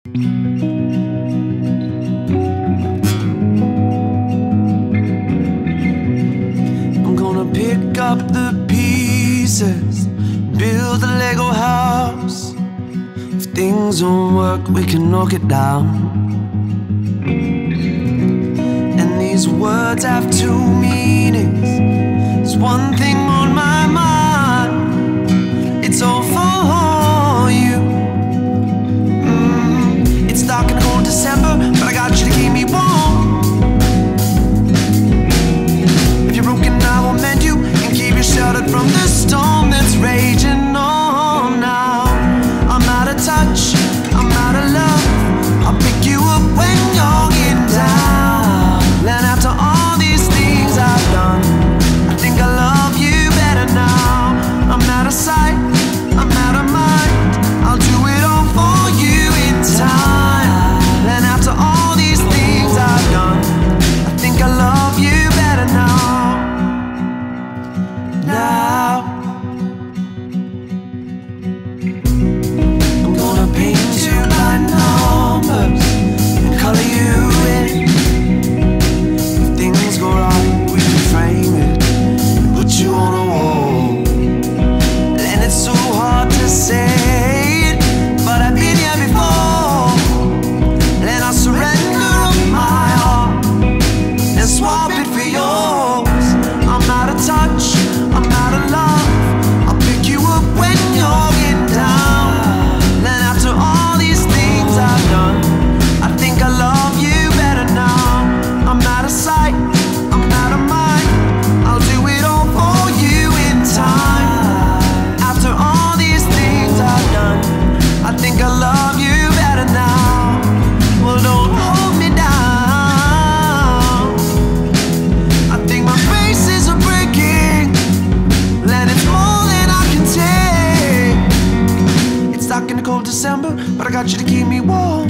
I'm gonna pick up the pieces, build a Lego house. If things don't work, we can knock it down. And these words have two meanings. There's one thing on my mind, it's all for you. It's dark and cold December, but I got you to keep me warm. If you're broken, I will mend you and keep you sheltered from the storm that's raging on now. I'm out of touch, I'm out of love. I'll pick you up when you're getting down. And after all these things I've done, I think I love you better now. I'm out of sight, I'm out of mind. I'll do it all for you in time. And after all these things I've done, I think I love you better now. Now I'm gonna paint you by numbers and color you in. If things go right, we can frame it and put you on a wall. And it's so hard to say it, but I've been here before. And I'll surrender up my heart and swap it for yours. I'm out of touch, I'm out of love. I'll pick you up when you're getting down. And after all these things I've done, I think I love you better now. I'm out of sight, I'm out of mind. I'll do it all for you in time. After all these things I've done, I think I love you better now. Well, don't hold me down. I think my faces are breaking, and it's more than I can take. It's dark in the cold December, but I got you to keep me warm.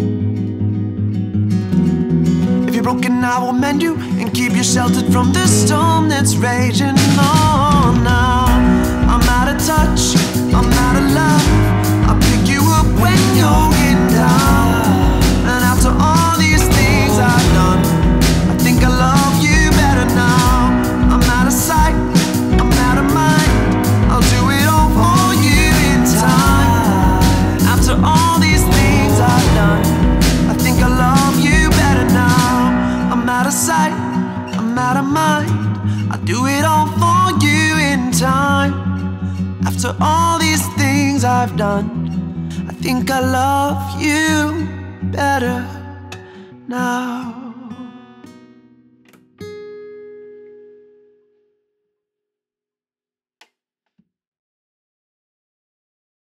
If you're broken, I will mend you and keep you sheltered from the storm that's raging on now. I'm out of touch, I'm out of love. I'll pick you up when you're getting down. And after all these things I've done, I think I love you better now. I'm out of sight, I'm out of mind. I'll do it all for you in time. After all these things I've done, I think I love you better now. I'm out of sight, I'm out of mind. I'll do it all for you in time. After all these things I've done, I think I love you better now.